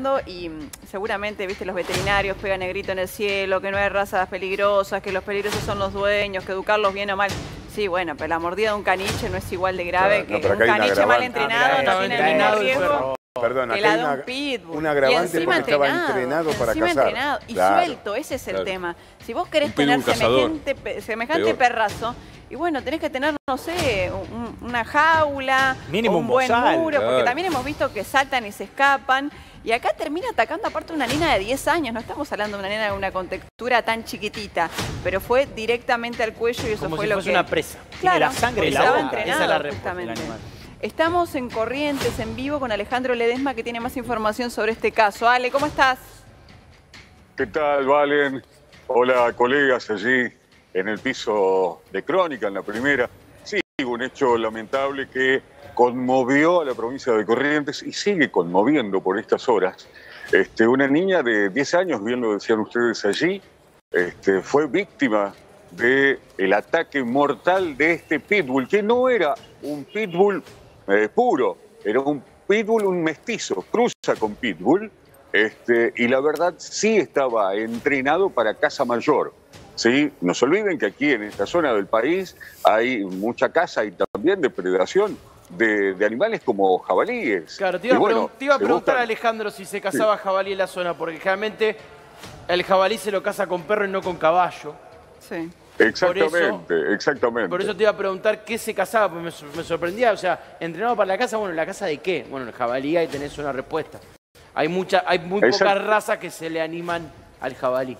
hablando y seguramente, viste, los veterinarios pegan el grito en el cielo, que no hay razas peligrosas, que los peligrosos son los dueños, que educarlos bien o mal. Sí, bueno, pero la mordida de un caniche no es igual de grave que un caniche mal entrenado, no tiene el mismo riesgo. Perdón, que la de un pitbull. Un agravante porque estaba entrenado para cazar. Y suelto, ese es el tema. Si vos querés tener semejante perrazo, y bueno, tenés que tener, no sé, una jaula, mínimo un buen muro, porque también hemos visto que saltan y se escapan. Y acá termina atacando aparte una nena de 10 años. No estamos hablando de una nena de una contextura tan chiquitita, pero fue directamente al cuello y eso como fue si lo fuese que... una presa. Claro, la sangre y la boca. Esa es la respuesta del animal. Estamos en Corrientes, en vivo, con Alejandro Ledesma, que tiene más información sobre este caso. Ale, ¿cómo estás? ¿Qué tal, Valen? Hola, colegas, allí en el piso de Crónica, en la primera. Sí, un hecho lamentable que conmovió a la provincia de Corrientes y sigue conmoviendo por estas horas. Una niña de 10 años, bien lo decían ustedes allí, fue víctima del ataque mortal de este pitbull, que no era un pitbull puro, era un pitbull, un mestizo, cruza con pitbull, y la verdad sí estaba entrenado para caza mayor. ¿Sí? No se olviden que aquí en esta zona del país hay mucha caza y también depredación de animales como jabalíes. Claro, te iba a preguntar a Alejandro si se cazaba jabalí en la zona, porque generalmente el jabalí se lo caza con perro y no con caballo. Sí. Exactamente. Por eso te iba a preguntar qué se cazaba, porque me sorprendía. O sea, entrenado para la caza, bueno, ¿la caza de qué? Bueno, el jabalí, ahí tenés una respuesta. Hay muy pocas razas que se le animan al jabalí.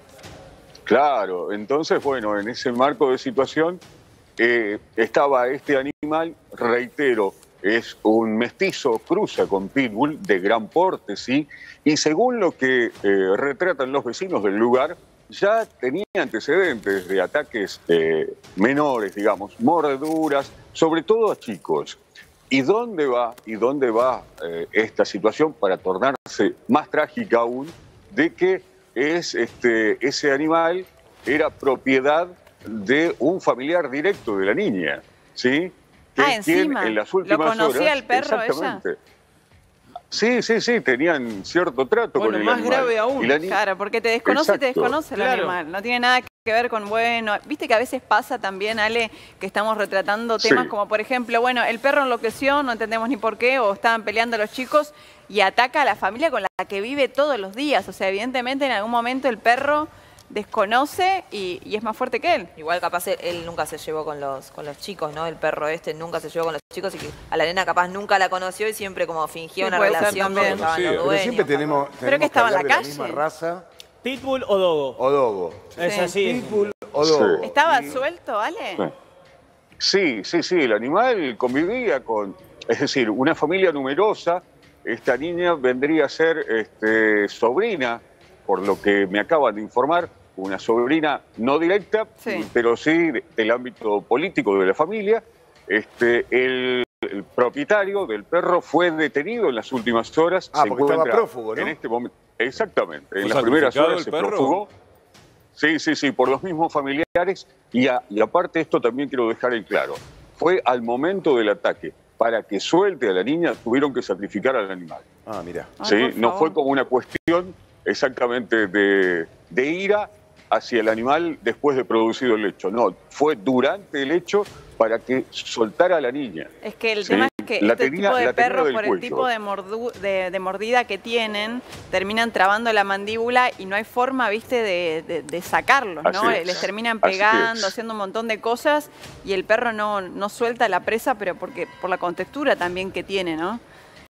Claro, entonces, bueno, en ese marco de situación estaba este animal, reitero, es un mestizo, cruza con pitbull de gran porte, ¿sí? Y según lo que retratan los vecinos del lugar, ya tenía antecedentes de ataques menores, digamos, mordeduras, sobre todo a chicos. ¿Y dónde va esta situación para tornarse más trágica aún? De que ese animal era propiedad de un familiar directo de la niña, ¿sí? Que encima, en las últimas ¿lo conocía horas, el perro exactamente, ella? Sí, tenían cierto trato con el animal. Más grave aún. Claro, porque te desconoce el animal. No tiene nada que ver con, bueno, viste que a veces pasa también, Ale, que estamos retratando temas como, por ejemplo, bueno, el perro enloqueció, no entendemos ni por qué, o estaban peleando los chicos y ataca a la familia con la que vive todos los días. O sea, evidentemente en algún momento el perro desconoce y es más fuerte que él. Igual capaz él nunca se llevó con los chicos, ¿no? El perro nunca se llevó con los chicos y que a la nena capaz nunca la conoció y siempre como fingió una relación con los dueños. Pero siempre tenemos que estaba en la calle. La misma raza. ¿Pitbull o dogo? O dogo. Es así. Pitbull o dogo. Sí. ¿Estaba suelto, Ale? Sí, el animal convivía con, es decir, una familia numerosa. Esta niña vendría a ser sobrina, por lo que me acaban de informar, una sobrina no directa, pero sí del ámbito político de la familia. El propietario del perro fue detenido en las últimas horas. Porque estaba prófugo, ¿no? En este momento, exactamente. En las primeras horas se prófugó. Sí, por los mismos familiares. Y aparte, esto también quiero dejar en claro. Fue al momento del ataque. Para que suelte a la niña, tuvieron que sacrificar al animal. Ah, mira. Sí, no fue como una cuestión exactamente de ira hacia el animal después de producido el hecho. No, fue durante el hecho para que soltara a la niña. Es que el tema es que este tipo de perros, por el tipo de mordida que tienen, terminan trabando la mandíbula y no hay forma, viste, de sacarlos, ¿no? Les terminan pegando, haciendo un montón de cosas y el perro no suelta la presa, pero por la contextura también que tiene, ¿no?